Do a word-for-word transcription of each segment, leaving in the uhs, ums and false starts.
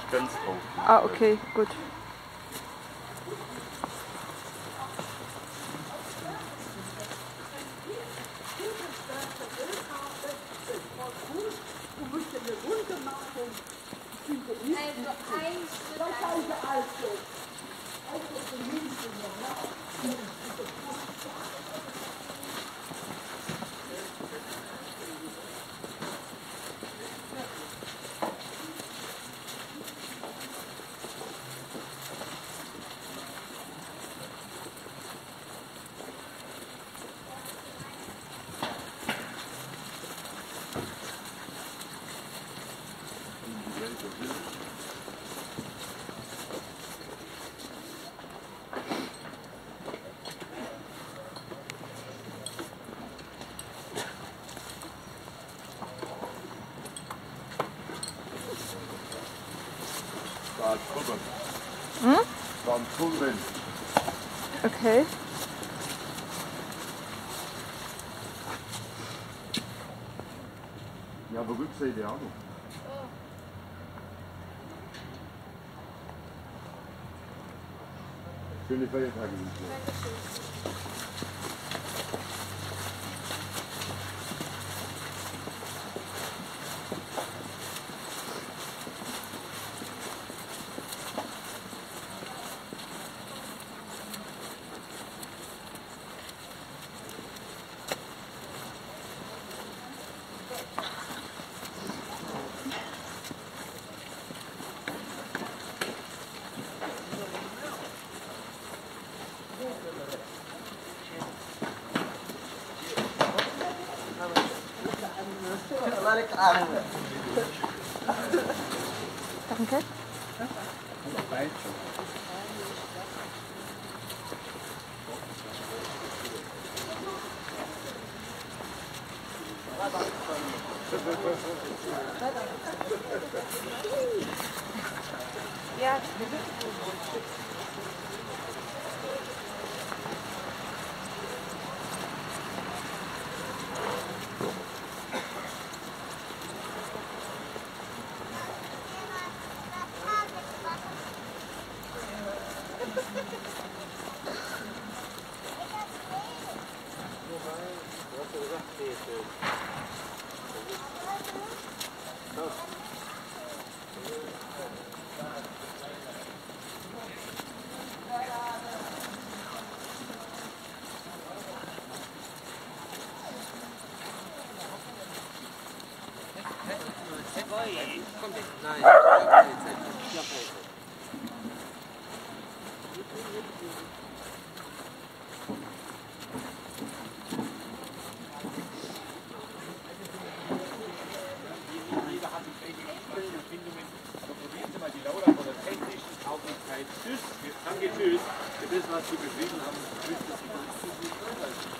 nicht ganz drauf. Ah, okay, gut. Da ist Pulver. Hm? Da ist Pulver. Okay. Ja, aber Rückseite auch noch. Schöne Feiertage wünschen wir. Danke. Ja. Tschüss, danke, tschüss. Für das, was Sie beschrieben haben, tschüss, dass Sie das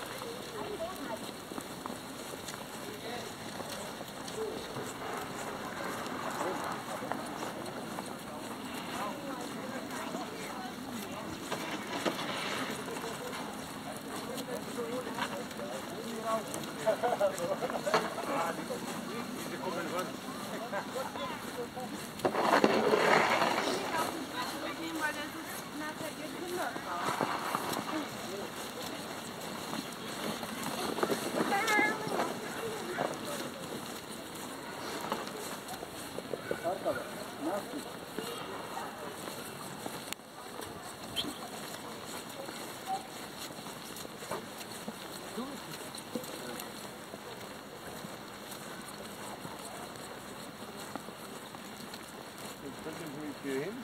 hier hin.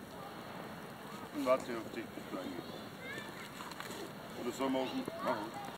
Und warte auf dich, bis du reingehst. Oder sollen wir auf den... Aha.